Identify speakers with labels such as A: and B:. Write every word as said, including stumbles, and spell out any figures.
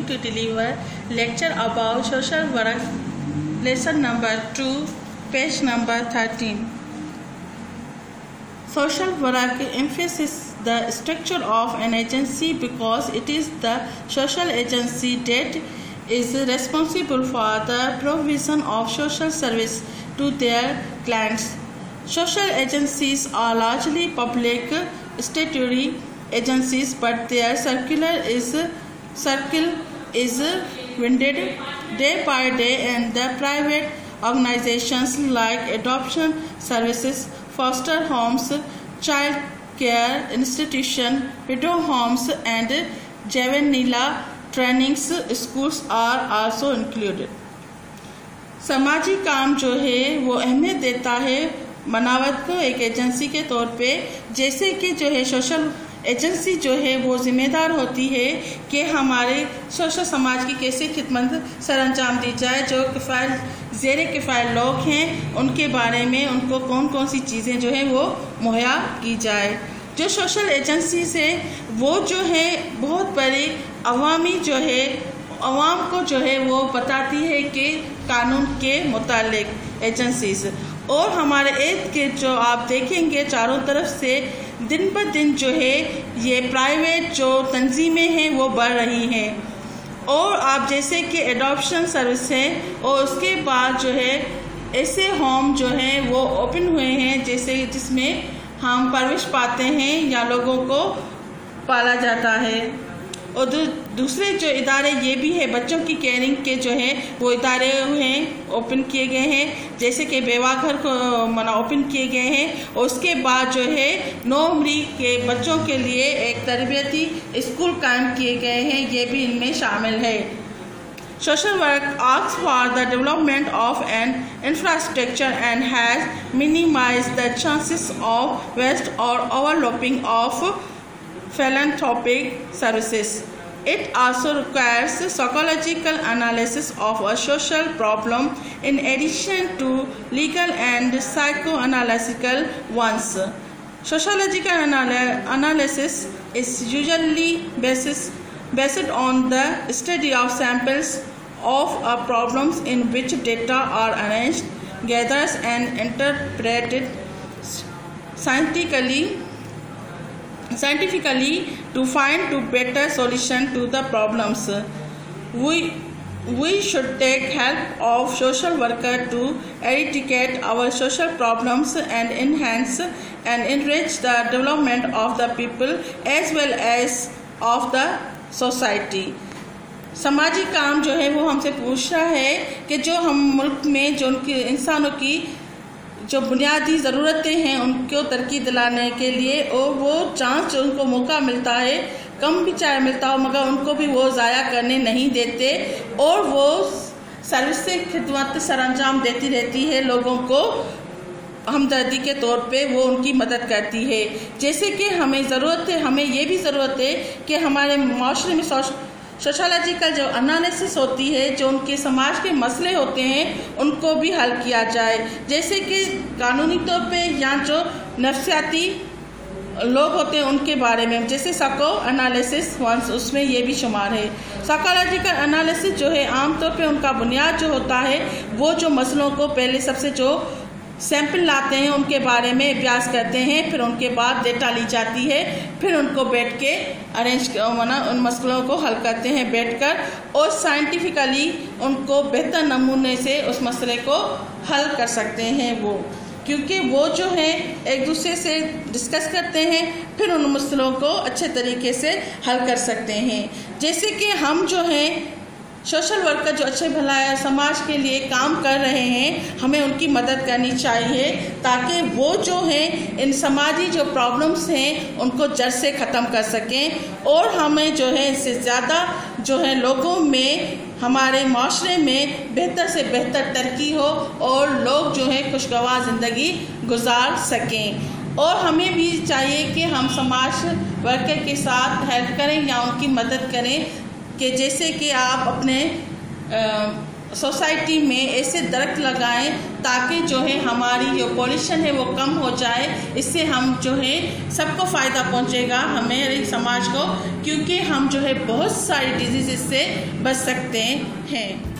A: going to deliver lecture about social work, lesson number two, page number thirteen. Social work emphasizes the structure of an agency because it is the social agency that is responsible for the provision of social service to their clients. Social agencies are largely public statutory agencies, but their circular is circle is winded day by day, and the private organizations like adoption services, foster homes, child care institution, widow homes, and juvenile training schools are also included. समाजी काम जो है वो अहमियत देता है मनावत को एक एजेंसी के तौर पे, जैसे कि जो है सोशल एजेंसी जो है वो जिम्मेदार होती है कि हमारे सोशल समाज की कैसे खिदमत सर अंजाम दी जाए। जो किफ़ायत ज़ेरे किफ़ायत लोग हैं उनके बारे में उनको कौन कौन सी चीज़ें जो है वो मुहैया की जाए। जो सोशल एजेंसी से वो जो है बहुत बड़ी अवामी जो है अवाम को जो है वो बताती है कि कानून के मुतालिक एजेंसीज, और हमारे इर्द गिर्द जो आप देखेंगे चारों तरफ से दिन ब दिन जो है ये प्राइवेट जो तंजीमें हैं वो बढ़ रही हैं। और आप जैसे कि एडॉप्शन सर्विस है और उसके बाद जो है ऐसे होम जो हैं वो ओपन हुए हैं जैसे जिसमें हम परवरिश पाते हैं या लोगों को पाला जाता है। और दू, दूसरे जो इदारे ये भी है बच्चों की केयरिंग के जो है वो इदारे हैं ओपन किए गए हैं, जैसे कि बेवा घर को मना ओपन किए गए हैं। और उसके बाद जो है नौ उम्री के बच्चों के लिए एक तरबियती स्कूल कायम किए गए हैं, ये भी इनमें शामिल है। Social work asks for the development of an infrastructure and has minimized the chances of waste or overlapping of philanthropic services. It also requires psychological analysis of a social problem in addition to legal and psychoanalytical ones. Sociological anal- analysis is usually basis, based on the study of samples of uh, problems in which data are arranged, gathered and interpreted scientifically scientifically to find to better solution to the problems. We we should take help of social worker to eradicate our social problems and enhance and enrich the development of the people as well as of the society. समाजी काम जो है वो हमसे पूछ रहा है कि जो हम मुल्क में जो उनकी इंसानों की जो बुनियादी ज़रूरतें हैं उनको तरक्की दिलाने के लिए और वो चांस जो उनको मौका मिलता है कम भी चाहे मिलता हो मगर उनको भी वो ज़ाया करने नहीं देते, और वो सर्विस से खिदमत सर अंजाम देती रहती है लोगों को हमदर्दी के तौर पे वो उनकी मदद करती है। जैसे कि हमें ज़रूरत है हमें ये भी ज़रूरत है कि हमारे माशरे में सोशोलॉजिकल जो एनालिसिस होती है जो उनके समाज के मसले होते हैं उनको भी हल किया जाए, जैसे कि कानूनी तौर पे या जो नफ्सियाती लोग होते हैं उनके बारे में, जैसे साइको एनालिसिस वंस उसमें ये भी शुमार है। साइकोलॉजिकल एनालिसिस जो है आमतौर पे उनका बुनियाद जो होता है वो जो मसलों को पहले सबसे जो सैंपल लाते हैं उनके बारे में अभ्यास करते हैं, फिर उनके बाद डेटा ली जाती है, फिर उनको बैठ के अरेंज मना उन मसलों को हल करते हैं बैठकर, और साइंटिफिकली उनको बेहतर नमूने से उस मसले को हल कर सकते हैं वो, क्योंकि वो जो है एक दूसरे से डिस्कस करते हैं फिर उन मसलों को अच्छे तरीके से हल कर सकते हैं। जैसे कि हम जो हैं सोशल वर्कर जो अच्छे भला समाज के लिए काम कर रहे हैं हमें उनकी मदद करनी चाहिए ताकि वो जो हैं इन समाजी जो प्रॉब्लम्स हैं उनको जड़ से ख़त्म कर सकें, और हमें जो है इससे ज़्यादा जो है लोगों में हमारे माशरे में बेहतर से बेहतर तरक्की हो और लोग जो है खुशगवार ज़िंदगी गुजार सकें। और हमें भी चाहिए कि हम समाज वर्कर के साथ हेल्प करें या उनकी मदद करें कि जैसे कि आप अपने सोसाइटी में ऐसे दरख्त लगाएं ताकि जो है हमारी जो पॉल्यूशन है वो कम हो जाए। इससे हम जो है सबको फ़ायदा पहुंचेगा, हमारे समाज को, क्योंकि हम जो है बहुत सारी डिजीज़ से बच सकते हैं।